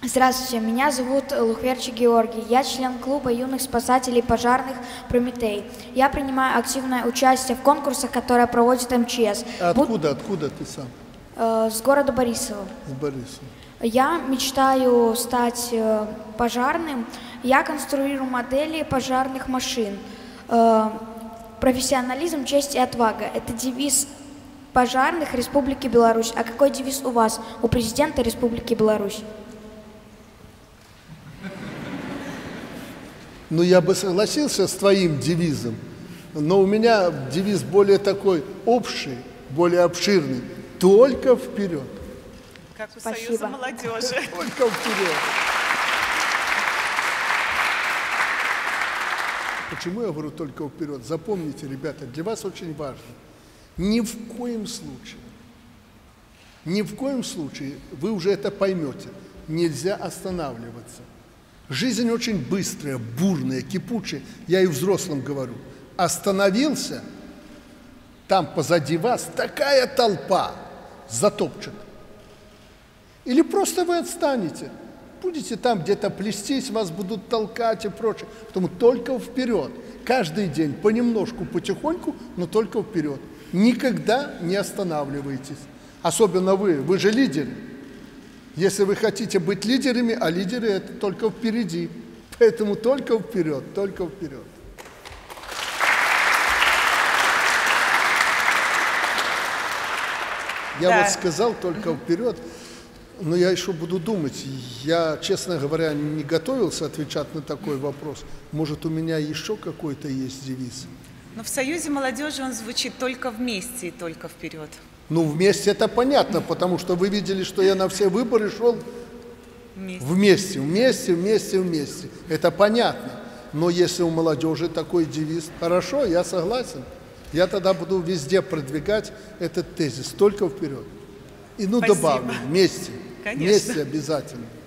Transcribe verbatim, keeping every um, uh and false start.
Здравствуйте, меня зовут Лухверчик Георгий. Я член клуба юных спасателей пожарных «Прометей». Я принимаю активное участие в конкурсах, которые проводит эм че эс. Откуда, Буд... откуда ты сам? Э, с города Борисова. С Борисова. Я мечтаю стать э, пожарным. Я конструирую модели пожарных машин. Э, профессионализм, честь и отвага – это девиз пожарных Республики Беларусь. А какой девиз у вас, у президента Республики Беларусь? Ну, я бы согласился с твоим девизом, но у меня девиз более такой общий, более обширный. Только вперед. Как у Спасибо. Союза молодежи. Только вперед. Почему я говорю только вперед? Запомните, ребята, для вас очень важно. Ни в коем случае, ни в коем случае, вы уже это поймете, нельзя останавливаться. Жизнь очень быстрая, бурная, кипучая. Я и взрослым говорю. Остановился, там позади вас такая толпа затопчет. Или просто вы отстанете. Будете там где-то плестись, вас будут толкать и прочее. Поэтому только вперед. Каждый день понемножку, потихоньку, но только вперед. Никогда не останавливайтесь. Особенно вы, вы же лидеры. Если вы хотите быть лидерами, а лидеры это только впереди. Поэтому только вперед, только вперед. Я Да. вот сказал только вперед, но я еще буду думать. Я, честно говоря, не готовился отвечать на такой вопрос. Может, у меня еще какой-то есть девиз? Но в Союзе молодежи он звучит только вместе и только вперед. Ну, вместе это понятно, потому что вы видели, что я на все выборы шел Вместе. вместе, вместе, вместе, вместе. Это понятно. Но если у молодежи такой девиз, хорошо, я согласен. Я тогда буду везде продвигать этот тезис, только вперед. И ну Спасибо. добавлю, вместе, Конечно. вместе обязательно.